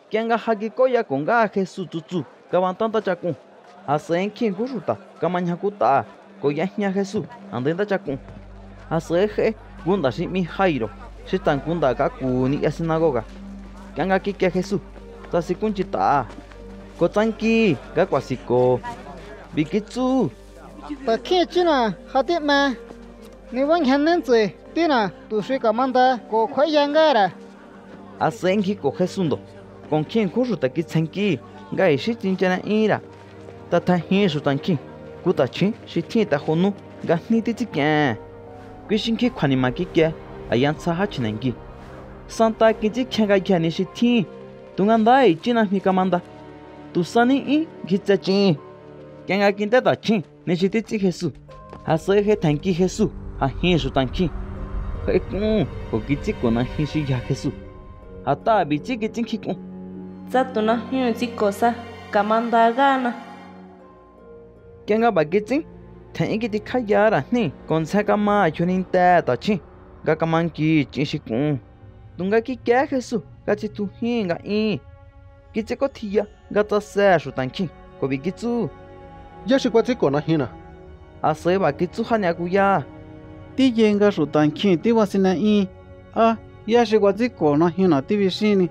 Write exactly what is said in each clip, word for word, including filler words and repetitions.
Kianga hakikoya konga Jesús tutsu kabantanta chakun. Hasen kin kuruta kamaña kuta koyahña Jesús andenta chakun. Haseje gunda shimi Jairo shitan kunda kakuni ya sinagoga. Kianga kike Jesús tasikunchita kotanki kakwasiko bikitsu ta khi china hati ma ni wang hanen tse tina tu shi kamanda ko khoi yangara asenki ko Jesundo con quien kuruta kitsenki gai shi tinchana ira ta ta hin shutanki kutachi shi tinta honu gahni titikya kwishinki khani makike ayan saha chinengi santa kinji khenga kyani shi tin tungandai china mi kamanda tu sani i gitsachi kenga kinta ta chin ni shi titsi Jesús hase he tanki Jesús ha hin shutanki he kun ko kitsi kona hin shi ya Jesús hata bichi kitsin kikun Zatuna hiu cosa kamanda gana. Kenga bagitsin tengi di khayara ni konsa kama chunin ta ta chi ga kamanki chishikun tunga ki kya Jesús ga chi tu hinga i kitse ko thia ga ta sa shutanki ko bigitsu ya shi kwatsi kona hina ase ba kitsu hanya kuya ti yenga shutanki ti wasina i a ya shi kwatsi kona hina ti bishini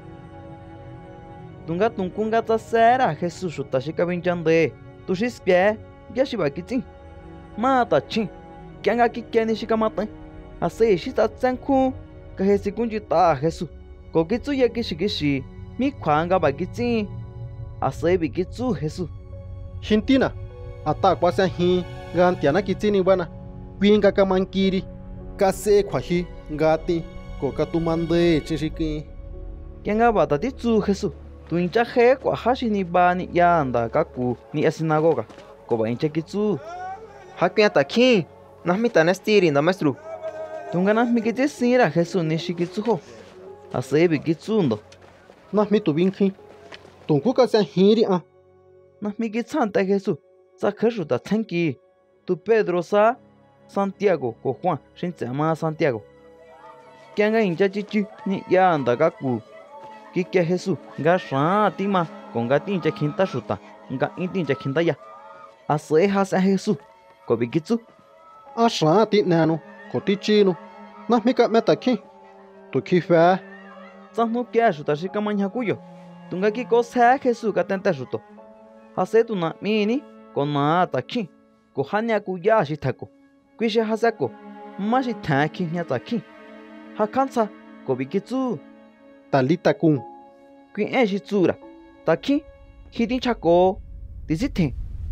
tunga tunkunga ta sera Jesús shuta shika binchande tu shispye ya shi ba kitsin mata chin kyanga ki kyani shika mata ase shi ta tsanku ka hesi kunji ta Jesús ko kitsu ya ki shi shi mi khwanga ba kitsin ase bi kitsu Jesús hintina ata kwasa hi gantiana kitsini bana kwinga kamankiri kase khwahi ngati ko katumande chishiki kyanga ba ta titsu Jesús tu incha he kwa hashi ni ba ni yanda kaku ni sinagoga ko ba incha kitsu hakya takhi nahmi tanastiri na maestro tunga nahmi kitsi sira Jesús ni shikitsu ho ase bi kitsu ndo nahmi tu binki tunku kasa hiri a nahmi kitsanta Jesús sa khashu ta thanki tu Pedro sa Santiago ko Juan shincha ma Santiago kyanga incha chichi ni yanda kaku kike Jesús nga sha tima konga tincha khinta shuta nga intincha khinta ya ase hasa Jesús ko bikitsu a sha ti nanu ko ti chinu nahmi ka meta khi tu khi fa tsahnu kya shuta shika maña kuyo tunga ki ko sa Jesús ka tenta shuto hase tu na mini ko na ta khi ko hanya kuya shi thako kwishe hasa ko ma shi tha khi nya ta khi ha khansa ko bikitsu talita kun Qui e shi tsura taki hidin chako disite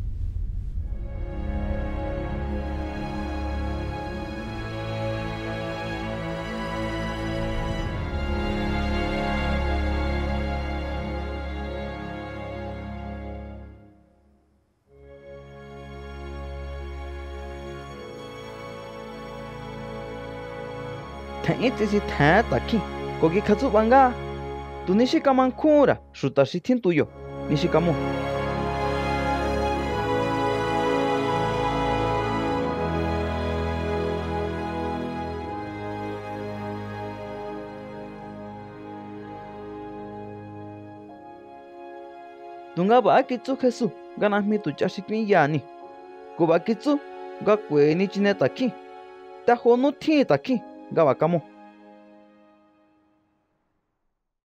Thain tisi tha taki kogi khatsu banga tu nishikaman kura shuta shitin tuyo nishikamu tunga ba kitsu Jesús gana mi tu chashikmi yani ko ba kitsu ga kwe ni chine taki ta honu thi taki ga ba kamo